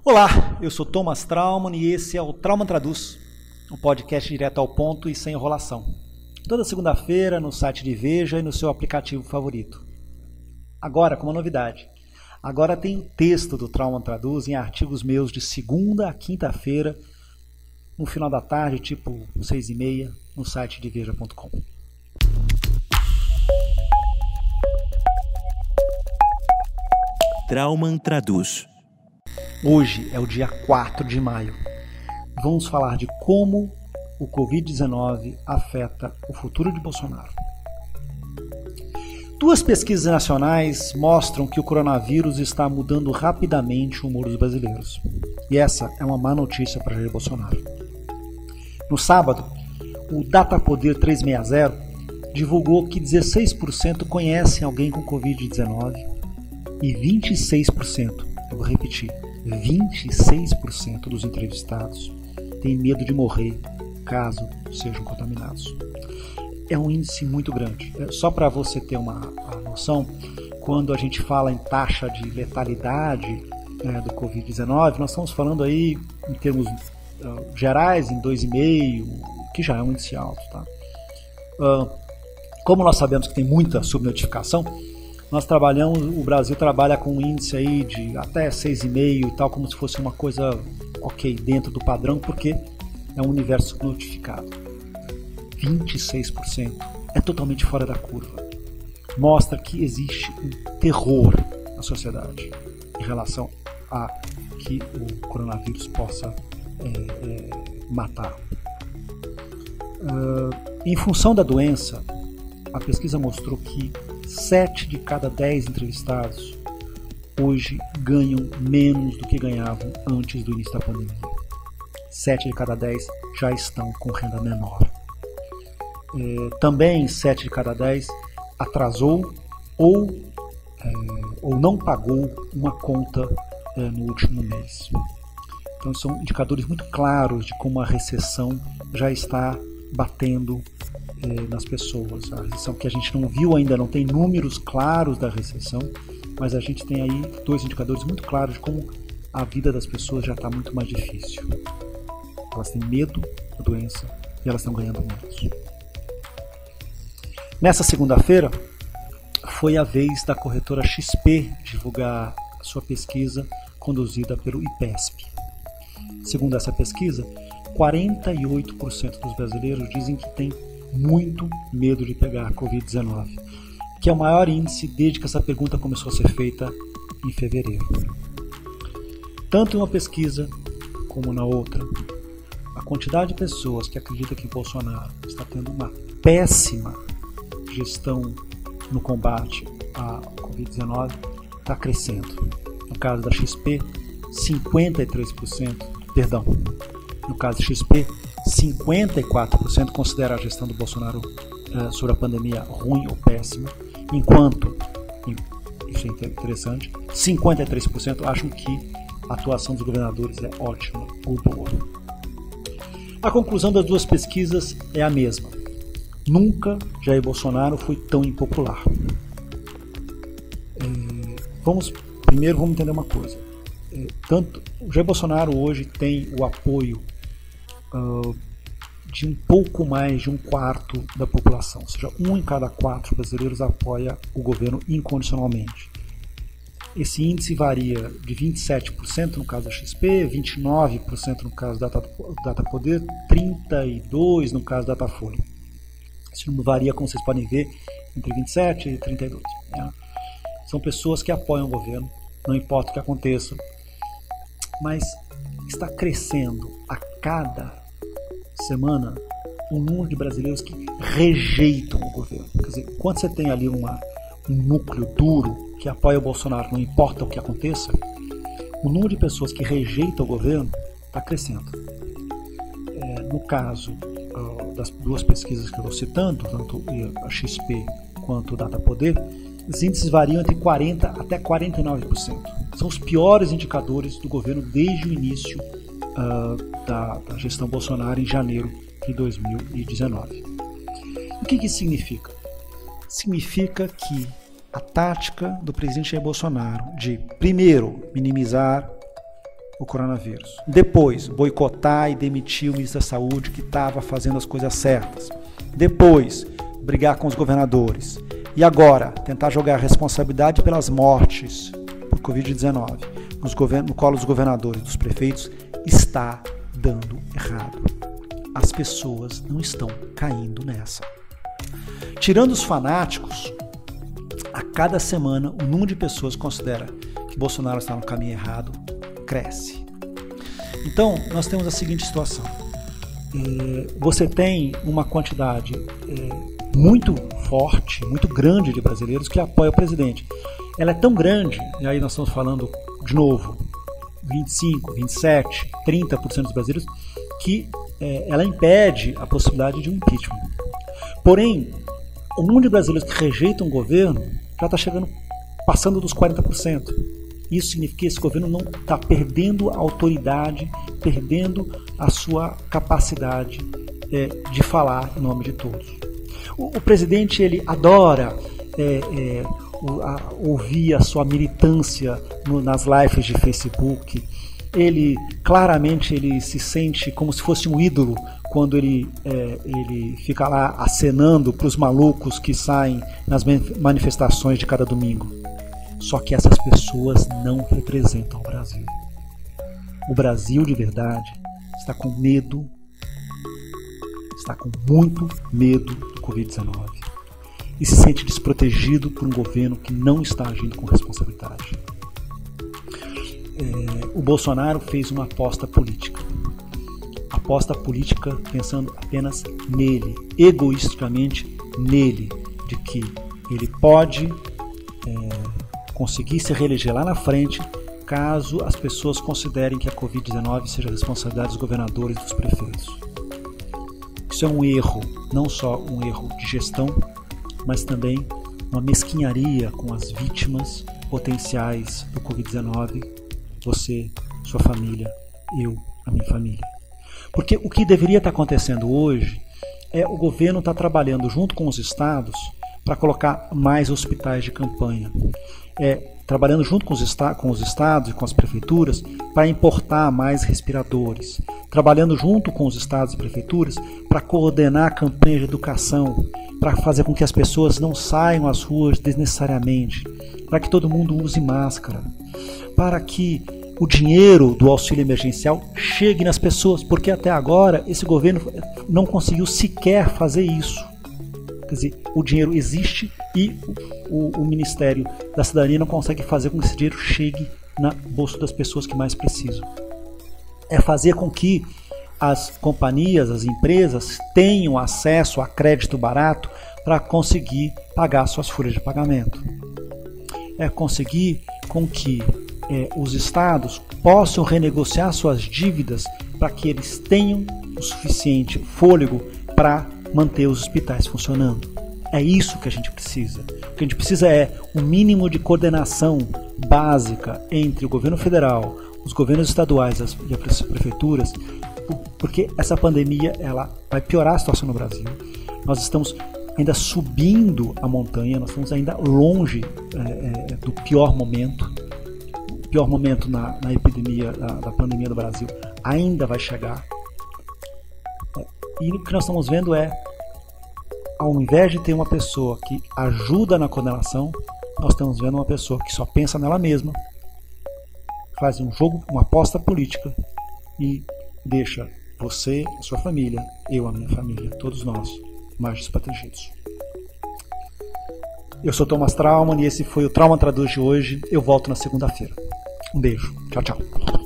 Olá, eu sou Thomas Trauman e esse é o Trauman Traduz, um podcast direto ao ponto e sem enrolação. Toda segunda-feira no site de Veja e no seu aplicativo favorito. Agora, com uma novidade. Agora tem o texto do Trauman Traduz em artigos meus de segunda a quinta-feira, no final da tarde, tipo 6h30, no site de veja.com. Trauman Traduz. Hoje é o dia 4 de maio. Vamos falar de como o Covid-19 afeta o futuro de Bolsonaro. Duas pesquisas nacionais mostram que o coronavírus está mudando rapidamente o humor dos brasileiros. E essa é uma má notícia para Jair Bolsonaro. No sábado, o Datapoder 360 divulgou que 16% conhecem alguém com Covid-19 e 26%, eu vou repetir, 26% dos entrevistados têm medo de morrer caso sejam contaminados. É um índice muito grande. Só para você ter uma noção, quando a gente fala em taxa de letalidade do Covid-19, nós estamos falando aí em termos gerais em 2,5, que já é um índice alto. Tá? Como nós sabemos que tem muita subnotificação, o Brasil trabalha com um índice aí de até 6,5 e tal, como se fosse uma coisa ok, dentro do padrão, porque é um universo subnotificado. 26% é totalmente fora da curva. Mostra que existe um terror na sociedade em relação a que o coronavírus possa matar. Em função da doença, a pesquisa mostrou que 7 de cada 10 entrevistados hoje ganham menos do que ganhavam antes do início da pandemia. 7 de cada 10 já estão com renda menor. Também 7 de cada 10 atrasou ou não pagou uma conta no último mês. Então são indicadores muito claros de como a recessão já está batendo nas pessoas. A recessão que a gente não viu ainda, não tem números claros da recessão, mas a gente tem aí dois indicadores muito claros de como a vida das pessoas já está muito mais difícil. Elas têm medo da doença e elas estão ganhando menos. Nessa segunda-feira, foi a vez da corretora XP divulgar a sua pesquisa conduzida pelo IPESP. Segundo essa pesquisa, 48% dos brasileiros dizem que têm muito medo de pegar Covid-19, que é o maior índice desde que essa pergunta começou a ser feita em fevereiro. Tanto em uma pesquisa como na outra, a quantidade de pessoas que acreditam que Bolsonaro está tendo uma péssima gestão no combate à Covid-19 está crescendo. No caso da XP, 53%, perdão, no caso da XP, 54% considera a gestão do Bolsonaro sobre a pandemia ruim ou péssima, enquanto, isso é interessante, 53% acham que a atuação dos governadores é ótima ou boa. A conclusão das duas pesquisas é a mesma. Nunca Jair Bolsonaro foi tão impopular. Primeiro vamos entender uma coisa. Tanto o Jair Bolsonaro hoje tem o apoio de um pouco mais de 1/4 da população, ou seja, 1 em cada 4 brasileiros apoia o governo incondicionalmente. Esse índice varia de 27% no caso da XP, 29% no caso da Datapoder, 32% no caso da Datafolha. Esse número varia, como vocês podem ver, entre 27% e 32%. Né? São pessoas que apoiam o governo, não importa o que aconteça, mas está crescendo a cada semana o número de brasileiros que rejeitam o governo. Quer dizer, quando você tem ali um núcleo duro que apoia o Bolsonaro, não importa o que aconteça, o número de pessoas que rejeitam o governo está crescendo. No caso das duas pesquisas que eu estou citando, tanto a XP quanto o Datapoder, os índices variam entre 40% até 49%. São os piores indicadores do governo desde o início da gestão Bolsonaro em janeiro de 2019. O que isso significa? Significa que a tática do presidente Jair Bolsonaro de, primeiro, minimizar o coronavírus. Depois, boicotar e demitir o ministro da Saúde que estava fazendo as coisas certas. Depois, brigar com os governadores. E agora, tentar jogar a responsabilidade pelas mortes por Covid-19 no colo dos governadores, dos prefeitos, está dando errado. As pessoas não estão caindo nessa. Tirando os fanáticos, a cada semana o número de pessoas que considera que Bolsonaro está no caminho errado cresce. Então, nós temos a seguinte situação. Você tem uma quantidade muito forte, muito grande de brasileiros que apoiam o presidente. Ela é tão grande, e aí nós estamos falando, de novo, 25, 27, 30% dos brasileiros, que ela impede a possibilidade de um impeachment. Porém, o número de brasileiros que rejeitam o governo já está chegando, passando dos 40%. Isso significa que esse governo não está perdendo a autoridade, perdendo a sua capacidade de falar em nome de todos. O presidente, ele adora ouvir a sua militância nas lives de Facebook. Ele claramente ele se sente como se fosse um ídolo quando ele fica lá acenando para os malucos que saem nas manifestações de cada domingo. Só que essas pessoas não representam o Brasil. O Brasil de verdade está com medo, está com muito medo do Covid-19 e se sente desprotegido por um governo que não está agindo com responsabilidade. O Bolsonaro fez uma aposta política. Aposta política pensando apenas nele, egoisticamente nele, de que ele pode conseguir se reeleger lá na frente caso as pessoas considerem que a Covid-19 seja a responsabilidade dos governadores e dos prefeitos. Isso é um erro, não só um erro de gestão, mas também uma mesquinharia com as vítimas potenciais do Covid-19, você, sua família, eu, a minha família. Porque o que deveria estar acontecendo hoje é o governo estar trabalhando junto com os estados para colocar mais hospitais de campanha. Trabalhando junto com os estados e com as prefeituras para importar mais respiradores. Trabalhando junto com os estados e prefeituras para coordenar a campanha de educação, para fazer com que as pessoas não saiam às ruas desnecessariamente, para que todo mundo use máscara, para que o dinheiro do auxílio emergencial chegue nas pessoas, porque até agora esse governo não conseguiu sequer fazer isso. Quer dizer, o dinheiro existe e o Ministério da Cidadania não consegue fazer com que esse dinheiro chegue na bolsa das pessoas que mais precisam. É fazer com que as companhias, as empresas tenham acesso a crédito barato para conseguir pagar suas folhas de pagamento. É conseguir com que os estados possam renegociar suas dívidas para que eles tenham o suficiente fôlego para manter os hospitais funcionando. É isso que a gente precisa. O que a gente precisa é um mínimo de coordenação básica entre o governo federal, os governos estaduais e as prefeituras, porque essa pandemia ela vai piorar a situação no Brasil. Nós estamos ainda subindo a montanha, nós estamos ainda longe do pior momento. O pior momento na epidemia da pandemia do Brasil ainda vai chegar. E o que nós estamos vendo ao invés de ter uma pessoa que ajuda na coordenação, nós estamos vendo uma pessoa que só pensa nela mesma, faz um jogo, uma aposta política e deixa você, a sua família, eu, a minha família, todos nós, mais desprotegidos. Eu sou Thomas Trauman e esse foi o Trauma Traduz de hoje. Eu volto na segunda-feira. Um beijo. Tchau, tchau.